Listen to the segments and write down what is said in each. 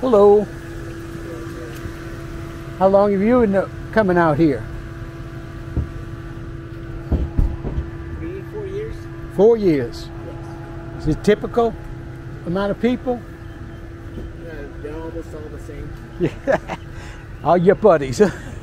Hello. How long have you been coming out here? 4 years. 4 years. Yes. Is it typical amount of people? They're almost all the same. Yeah. All your buddies.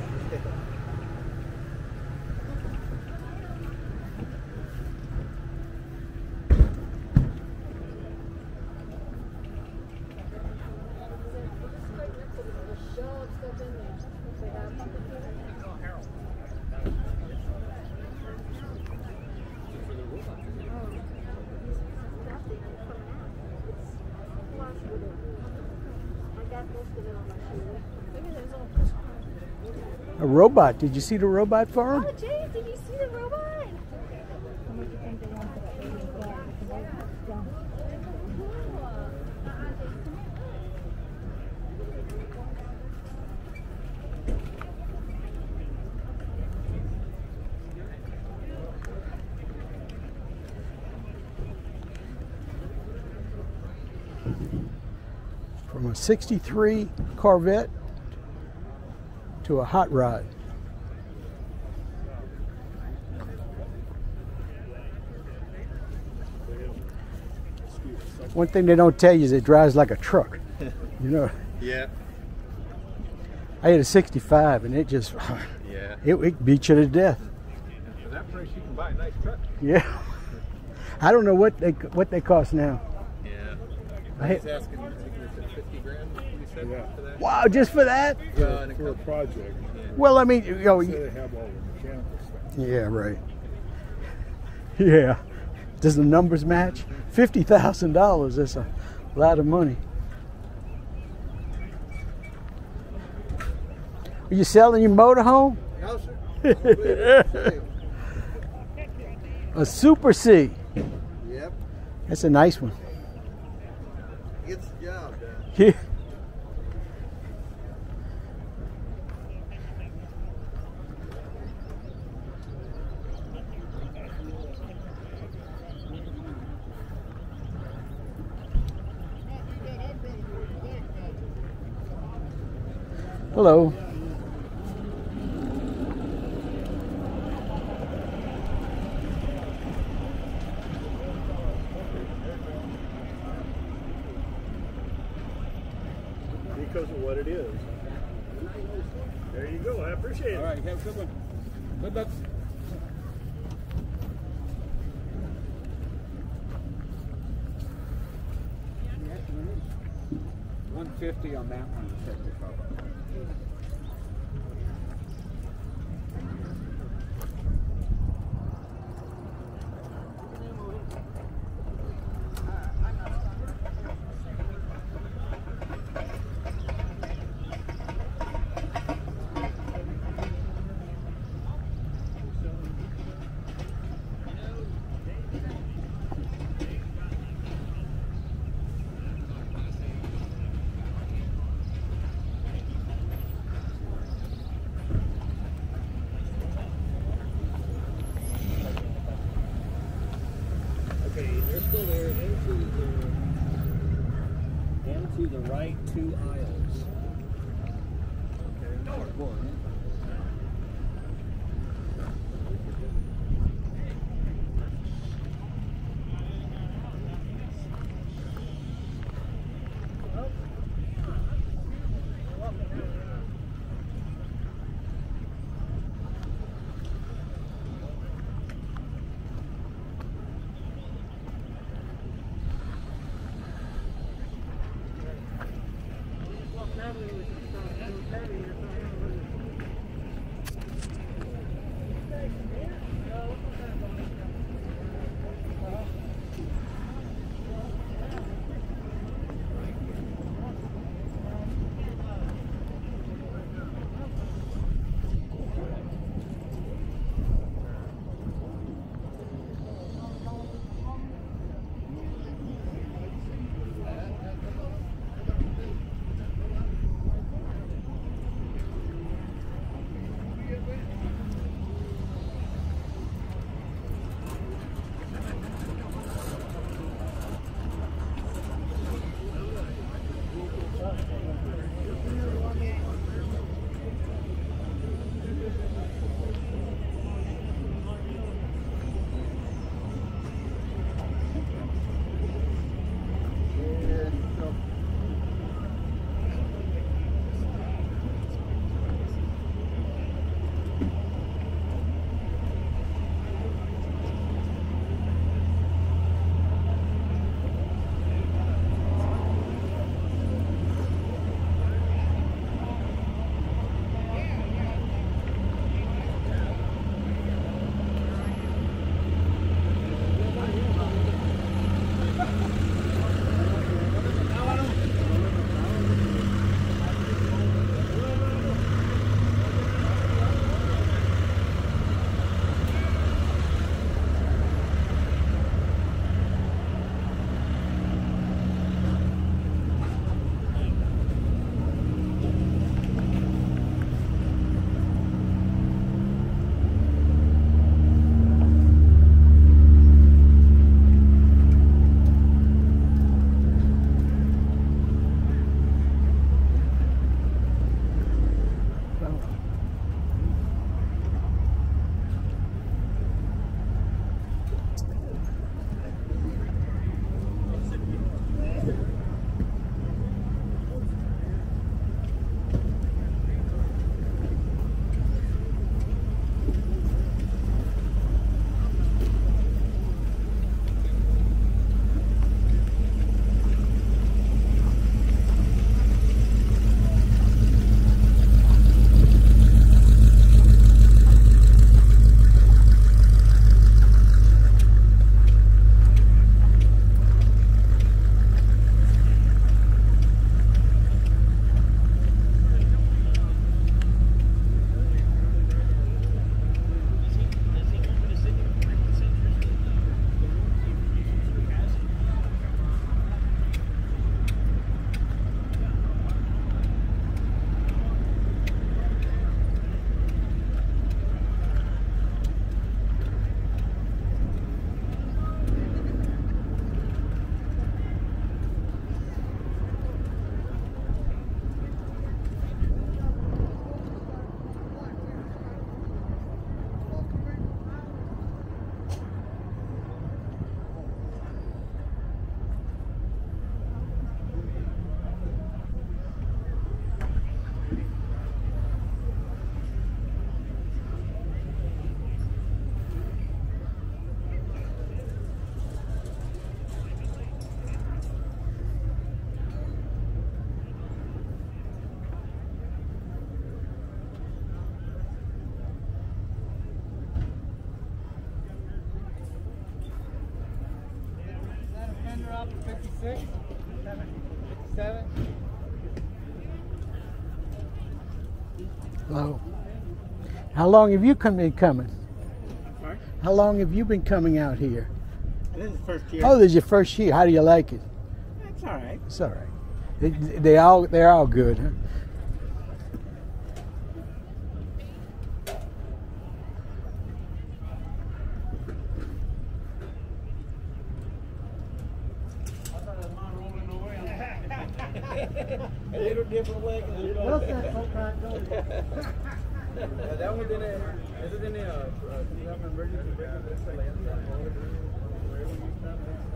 A robot. Did you see the robot farm? Oh, Jay, did you see the robot? From a 63 Corvette to a hot rod. One thing they don't tell you is it drives like a truck. You know? Yeah. I had a 65 and it just, Yeah. it beat you to death. For that price, you can buy a nice truck. Yeah. I don't know what they cost now. Yeah. I was asking, I think it was 50 grand, you said, for that? Wow, just for that? For a project. Yeah. Well, I mean, you know. They have all the mechanical stuff. Yeah, right. Yeah. Does the numbers match? $50,000, that's a lot of money. Are you selling your motorhome? No, sir. A Super C. Yep. That's a nice one. Gets the job done. Yeah. Hello. Because of what it is. There you go. I appreciate it. All right. Have a good one. Good luck. $150 on that one. They're still there into the right 2 aisles. Okay. One. 56, 57. Hello. How long have you been coming? Sorry? How long have you been coming out here? This is the first year. Oh, this is your first year. How do you like it? It's all right. It's all right. They're all good, huh? A little different way. What's that sometimes goes? That one didn't. Is it in the? Do you have an emergency brake? That's the last one. Wherever you stop,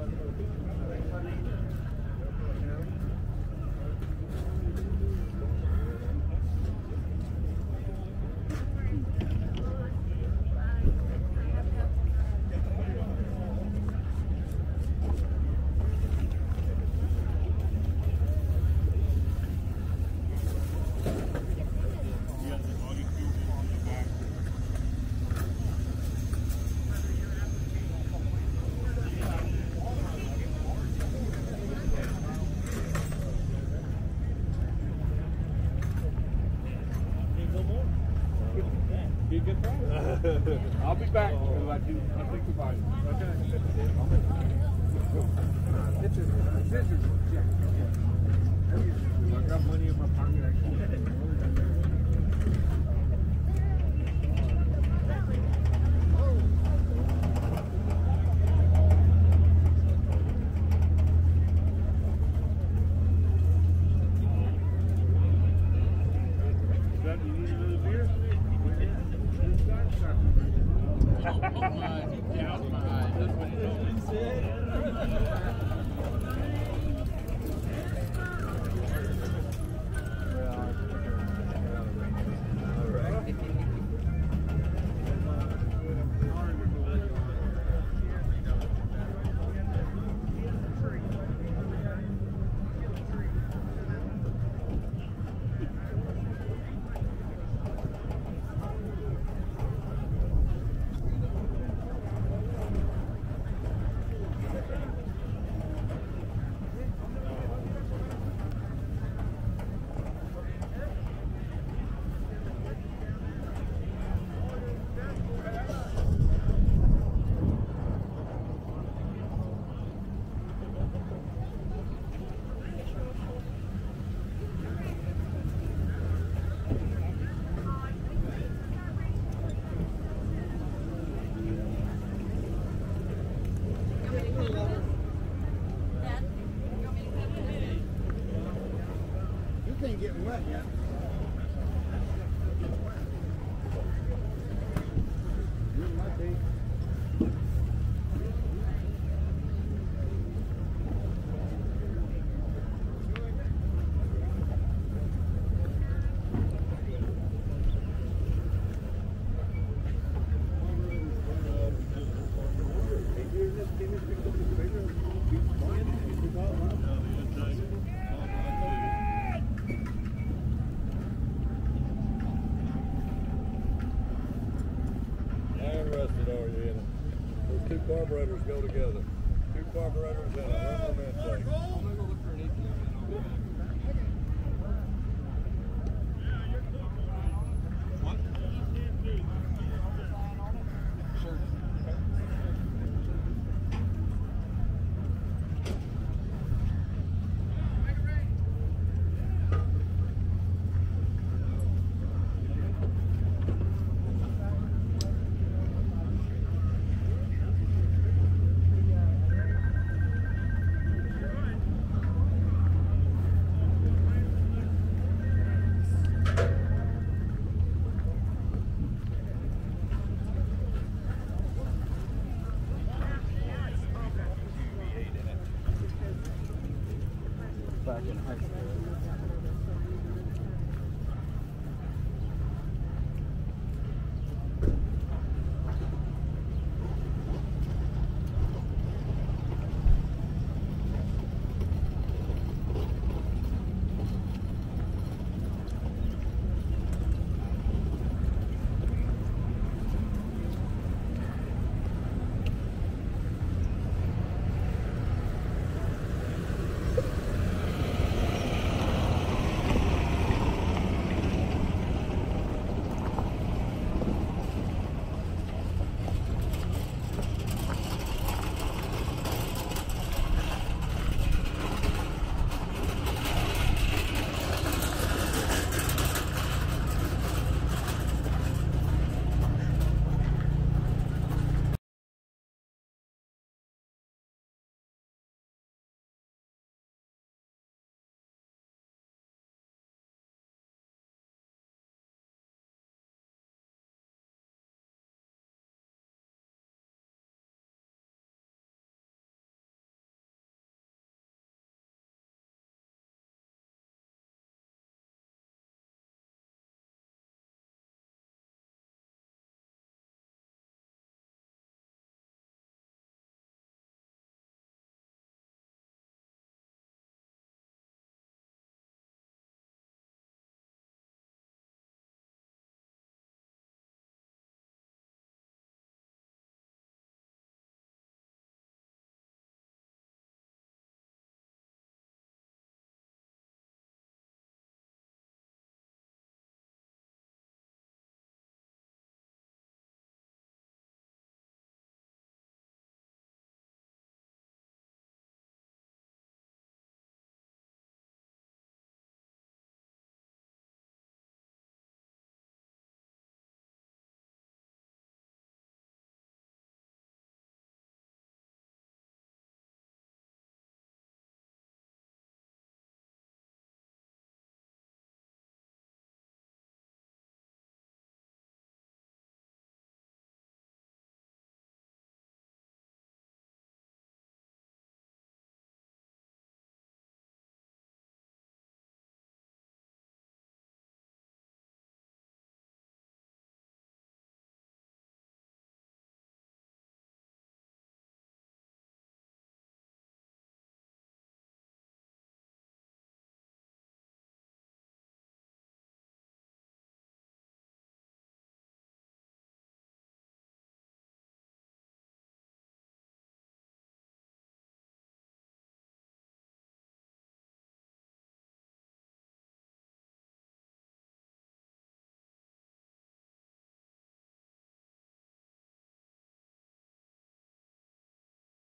I'll be back. I'll think about it. Okay. Scissors. Yeah. I got money in my pocket. Ain't getting wet yet. Two carburetors go together. Two carburetors and a run on that thing. Back in high school.